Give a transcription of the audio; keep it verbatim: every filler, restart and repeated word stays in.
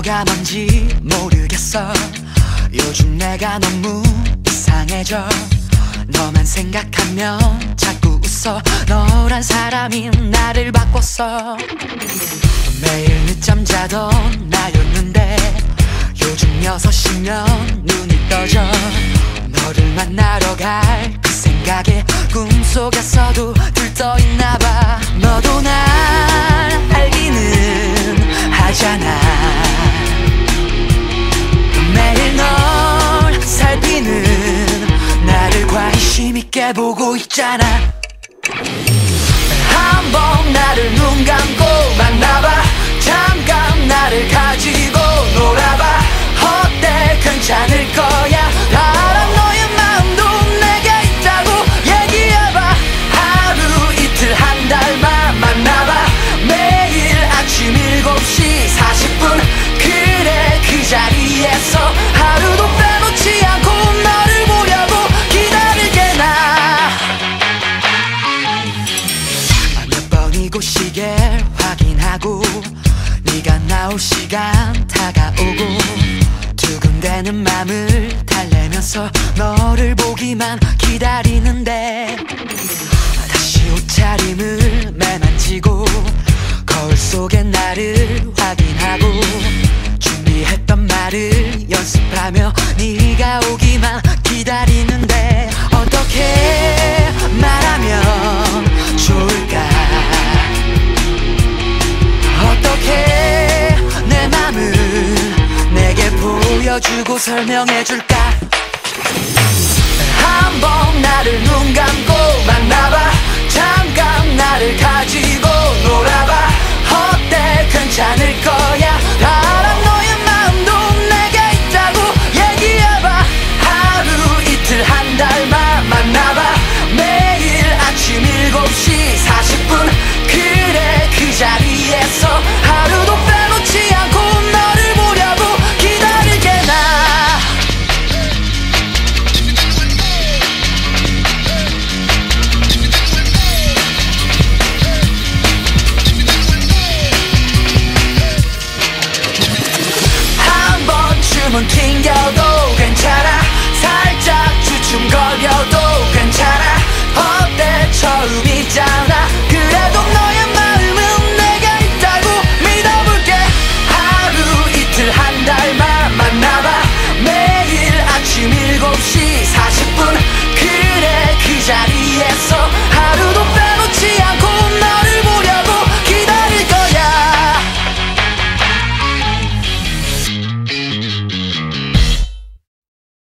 뭐가 뭔지 모르겠어. 요즘 내가 너무 이상해져. 너만 생각하면 자꾸 웃어. 너란 사람이 나를 바꿨어. 매일 늦잠 자던 나였는데 요즘 여섯 시면 눈이 떠져. 너를 만나러 갈 그 생각에 꿈속에서도 들떠있나봐. 너도 날 알기는 하잖아. 매일 널 살피는 나를 관심 있게 보고 있잖아. 한번 나를 눈 감고 만나봐. 잠깐 나를 가지고 놀아봐. 어때 괜찮을 거야. 알아 너의 마음도 내게 있다고 얘기해봐. 하루 이틀 한 달만 만나봐. 매일 아침 일곱 시 사십 분 그래 그 자리에서 하루도 빼놓지 않고 너를 보려고 기다릴게 나. 몇 번이고 시계 확인하고 네가 나올 시간 다가오고 두근대는 맘을 달래면서 너를 보기만 기다리는데 다시 옷차림을 매만지고 거울 속에 나를 확인하고 준비했던 말을 연습하며 네가 오기만 기다리는데 어떻게 말하면 좋을까. 어떻게 내 맘을 내게 보여주고 설명해줄까. 한번 나를 눈 감고 만나봐. 잠깐 나를 가지고 놀아봐. 어때 괜찮을 거야.